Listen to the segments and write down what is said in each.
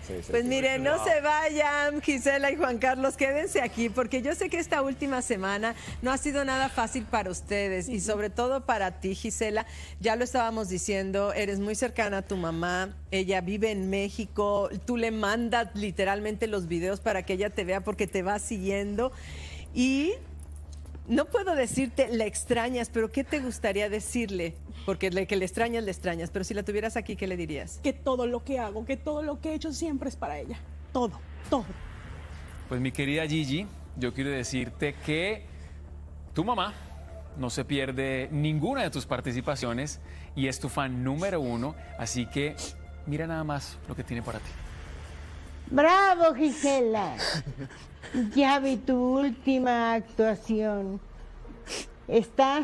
Pues miren, no se vayan, Gisela y Juan Carlos, quédense aquí, porque yo sé que esta última semana no ha sido nada fácil para ustedes y sobre todo para ti, Gisela. Ya lo estábamos diciendo, eres muy cercana a tu mamá, ella vive en México, tú le mandas literalmente los videos para que ella te vea porque te va siguiendo y no puedo decirte le extrañas, pero ¿qué te gustaría decirle? Porque que le extrañas, pero si la tuvieras aquí, ¿qué le dirías? Que todo lo que hago, que todo lo que he hecho siempre es para ella. Todo, todo. Pues mi querida Gigi, yo quiero decirte que tu mamá no se pierde ninguna de tus participaciones y es tu fan número 1, así que mira nada más lo que tiene para ti. ¡Bravo, Gisela! Ya vi tu última actuación. Estás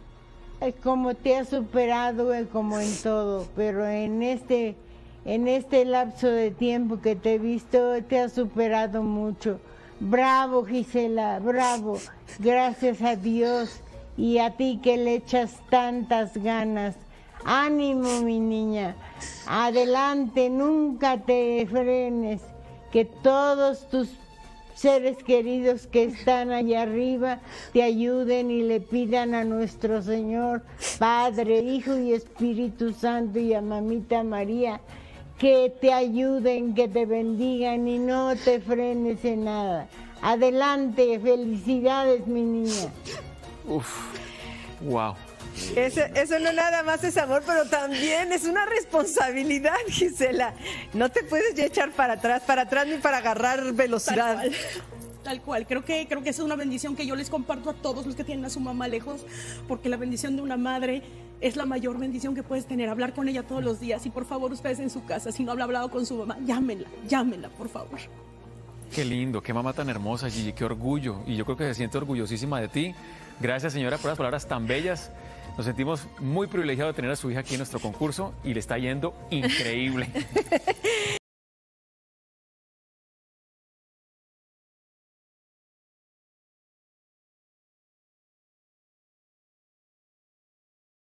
como te has superado como en todo, pero en este lapso de tiempo que te he visto te has superado mucho. Bravo, Gisela, bravo. Gracias a Dios y a ti que le echas tantas ganas. Ánimo, mi niña. Adelante, nunca te frenes. Que todos tus seres queridos que están allá arriba te ayuden y le pidan a nuestro Señor, Padre, Hijo y Espíritu Santo y a Mamita María que te ayuden, que te bendigan y no te frenes en nada. Adelante, felicidades, mi niña. Uf, wow. Eso no nada más es amor, pero también es una responsabilidad, Gisela. No te puedes ya echar para atrás ni para agarrar velocidad. Tal cual. Creo que es una bendición que yo les comparto a todos los que tienen a su mamá lejos, porque la bendición de una madre es la mayor bendición que puedes tener, hablar con ella todos los días. Y por favor, ustedes en su casa, si no han hablado con su mamá, llámenla, por favor. Qué lindo, qué mamá tan hermosa, Gigi, qué orgullo. Y yo creo que se siente orgullosísima de ti. Gracias, señora, por las palabras tan bellas. Nos sentimos muy privilegiados de tener a su hija aquí en nuestro concurso y le está yendo increíble.